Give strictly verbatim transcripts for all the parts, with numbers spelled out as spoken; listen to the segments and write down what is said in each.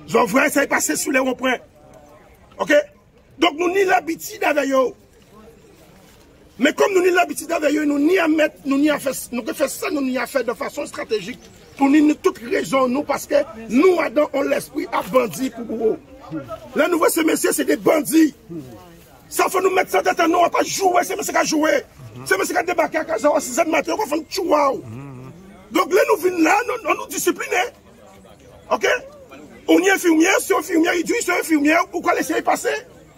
Zon vrai, ça est passé sous les ronds-points. Ok? Donc nous ni l'habitude avec eux. Mais comme nous ni l'habitude avec eux, nous ni à mettre, nous ni à faire, nous faire ça, nous ni à faire de façon stratégique pour nous toutes raisons, nous, parce que nous, Adam, on l'esprit à bandit pour vous. Là, nous voyons ces messieurs, c'est des bandits. Ça faut nous mettre ça dans nous, on va pas jouer, c'est monsieur qui a joué. C'est monsieur qui a débarqué à Kazawa, c'est ça de matin, on va faire un chouaou. Donc là, nous venons là, nous, on nous discipline. Ok? On est infirmière, si on est infirmière, il dit, si on est infirmière, pourquoi laisser passer?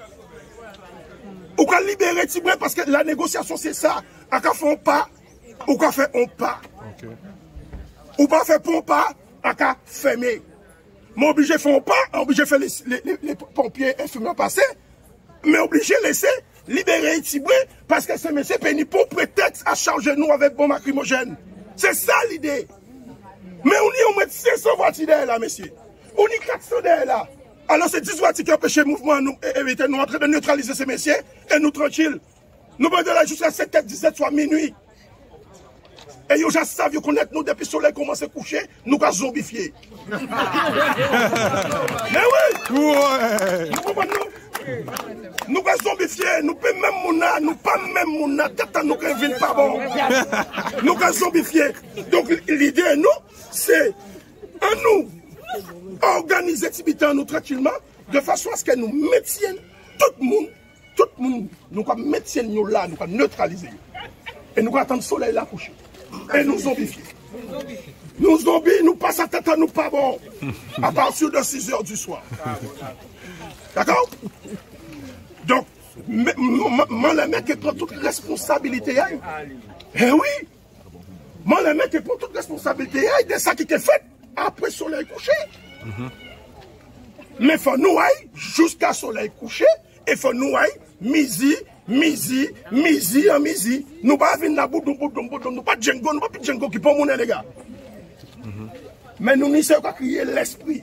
Ou qu'on libérer Tibré parce que la négociation c'est ça. À qu'on fait pas, ou qu'on fait on pas. Okay. Ou pas fait pour pas, à qu'on fermer. Mais obligé de faire pas, obligé de faire les, les, les, les pompiers infirmiers passer, mais obligé de laisser libérer Tibré parce que ces messieurs payent pour prétexte à charger nous avec bombes lacrymogènes. C'est ça l'idée. Mais on y on met cinq cents voitures derrière là, messieurs. On y quatre cents derrière là. Alors c'est dix voitures qui empêchent le mouvement, nous, éviter, nous en train de neutraliser ces messieurs, et nous tranquilles. Nous venons de là jusqu'à sept heures dix-sept, soit minuit. Et ils savent connaître nous depuis le soleil commence à coucher, nous sommes zombifiés. Mais oui! Ouais. Nous comprenons nous? Nous sommes zombifiés, nous ne pouvons même mouna, nous pas même mouna, tata nous ne viennent pas bon. Nous sommes zombifiés. Donc l'idée, nous, c'est à nous. Organiser Tibitan nous tranquillement, de façon à ce que nous mettions tout le monde, tout le monde, nous mettions nous là, nous neutraliser. Et nous attendre le soleil là coucher. Et nous zombifier. Nous zombies, nous passons à tête à nous pas bon. À partir de six heures du soir. D'accord? Donc, moi, le mec qui prend toute responsabilité. Eh oui! Moi, le mec qui prend toute responsabilité de ça qui est fait. Après soleil couché. Mm-hmm. Mais il faut nous aller jusqu'à soleil couché et il faut nous aller midi, midi, midi en midi. Nous ne pouvons pas venir nous nous pas de Django, nous pas de Django qui peut monter les gars. Mm-hmm. Mais nous n'y sommes pas crier l'esprit.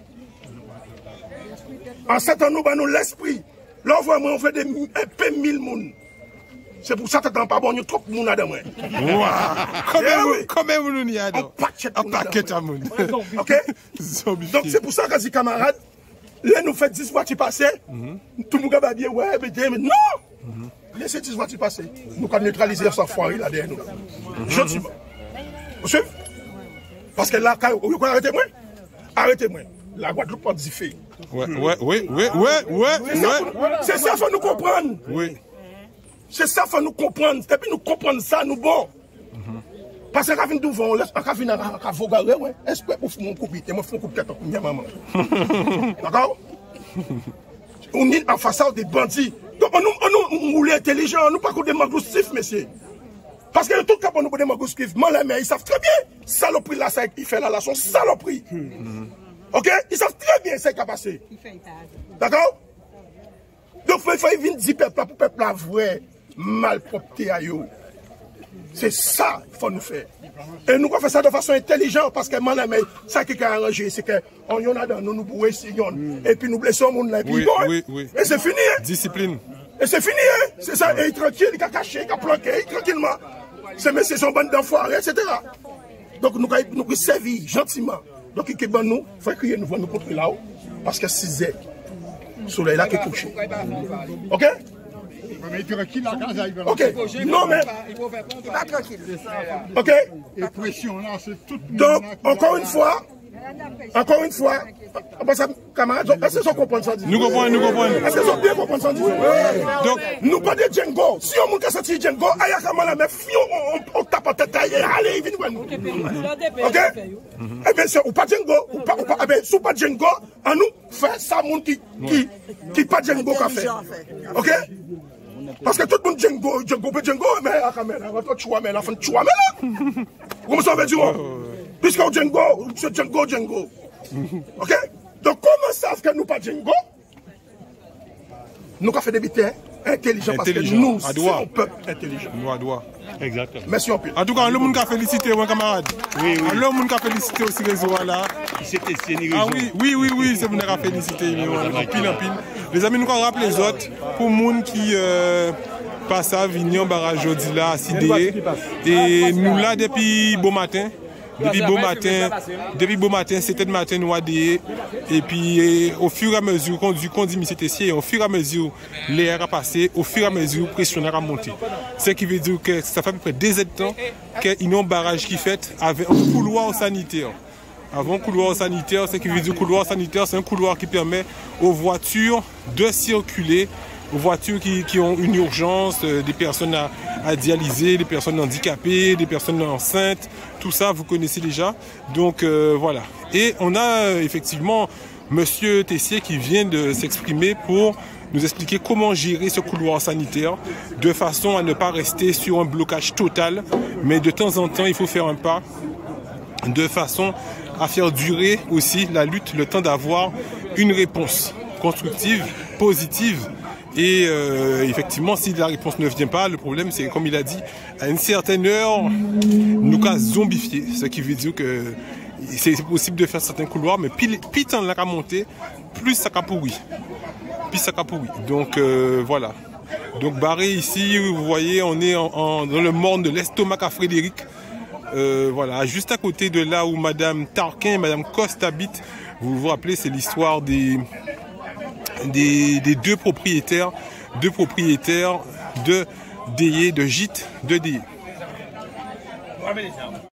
En sept ans, nous avons l'esprit. Là, vraiment, on fait des un peu mille mounes. C'est pour ça que tu n'as pas bon, il y a trop de monde là-dedans. Combien de monde il y a dedans? Un paquet de monde. Ok? Donc c'est pour ça que, camarades, là, nous faisons dix voitures passer. Tout le monde va dire, ouais, mais non! Laissez dix voitures passer. Nous allons neutraliser cette foire là derrière nous. Gentiment. Vous suivez? Parce que là, arrêtez-moi. Arrêtez-moi. La Guadeloupe a dit fait. Ouais, ouais, oui, oui, oui, oui. C'est ça qu'il faut nous comprendre. Oui. C'est ça qu'il faut nous comprendre. Et puis nous comprendre ça, nous bon. Parce que quand on vient on laisse quand on vient à vogarer, ouais. Est-ce que pour mon coupe, moi fais un coup de tête pour ma maman. D'accord? On est en face des bandits. Donc nous nous nous intelligents, nous pas que des magoustifs, messieurs. Parce que tout le monde nous des magoustifs, mais les ils savent très bien. Saloperie là, ça il fait là, là, son saloperie. Ok? Ils savent très bien ce qui a passé. D'accord? Donc il faut venir dire peuple pour peuple la vraie malpropreté à eux. C'est ça qu'il faut nous faire. Et nous, on fait ça de façon intelligente parce que ça qui a arrangé, c'est qu'on y en a dans nous, nous pouvons essayer, et puis nous blessons le monde là, et puis oui, bon, oui, oui. Et c'est fini. Hein? Discipline. Et c'est fini, hein? C'est ça, et tranquille, il a caché, il a planqué, tranquillement. Ces messieurs sont bonnes d'enfoirés, et cetera. Donc nous avons nous servi gentiment. Donc il faut nous, il faut crier, nous nous contre là-haut, parce que c'est le soleil là qui est couché. Ok? Ok, non mais. Il va tranquille. Ok. Donc, encore une fois, encore une fois, camarades, est-ce qu'ils comprennent ça? Nous comprenons, nous comprenons. Est-ce qu'ils ont bien compris ça? Donc, nous pas de Django. Si on a sorti Django, aïe, comment la meuf, on tape en tête, allez, viens nous. Ok? Eh bien, ou pas Django, ou pas, eh bien, si pas Django, on nous fait ça, mon qui, qui, qui pas Django qu'a fait. Ok? Parce que tout le monde Django, Django, Django, mais la caméra, tu vois, mais la fin, tu vois, mais là. Comment ça veut dire? Puisque Django, c'est Django, Django. Ok? Donc, comment savent que nous pas Django? Nous avons fait des bêtises intelligents parce que nous, c'est un peuple intelligent. Nous, à droit. Exactement. Merci en pile. En tout cas, le monde qui a félicité, mon camarade. Oui, oui. Le monde qui a félicité aussi réseau là. C'était Ah oui, oui, oui, oui, c'est le monde qui a félicité. En pile, en pile. Les amis, nous avons rappelé les autres pour les gens qui euh, passent à Vignon, barrage jeudi là, à Sidé. Et nous là depuis bon matin. Depuis beau matin, depuis beau matin, c'était le matin nous adhéré. Et puis et, au fur et à mesure qu'on dit qu'on dit M. Tessier, au fur et à mesure l'air a passé, au fur et à mesure pression a monté. Ce qui veut dire que ça fait à peu près deux ans qu'il y a un barrage qui fait avec un couloir sanitaire. Avant couloir sanitaire, ce qui veut dire couloir sanitaire, c'est un couloir qui permet aux voitures de circuler, aux voitures qui, qui ont une urgence, euh, des personnes à, à dialyser, des personnes handicapées, des personnes enceintes, tout ça vous connaissez déjà. Donc euh, voilà. Et on a euh, effectivement Monsieur Tessier qui vient de s'exprimer pour nous expliquer comment gérer ce couloir sanitaire de façon à ne pas rester sur un blocage total, mais de temps en temps il faut faire un pas de façon à faire durer aussi la lutte, le temps d'avoir une réponse constructive, positive. Et euh, effectivement, si la réponse ne vient pas, le problème c'est, comme il a dit, à une certaine heure, nous cas zombifier. Ce qui veut dire que c'est possible de faire certains couloirs, mais plus, plus temps la monter, plus ça pourri. Plus ça pourri. Donc euh, voilà. Donc barré ici, vous voyez, on est en, en, dans le morne de l'estomac à Frédéric. Euh, voilà, juste à côté de là où Madame Tarquin et Madame Coste habitent. Vous vous rappelez, c'est l'histoire des... Des, des deux propriétaires, deux propriétaires de Déé, de gîtes de Déé.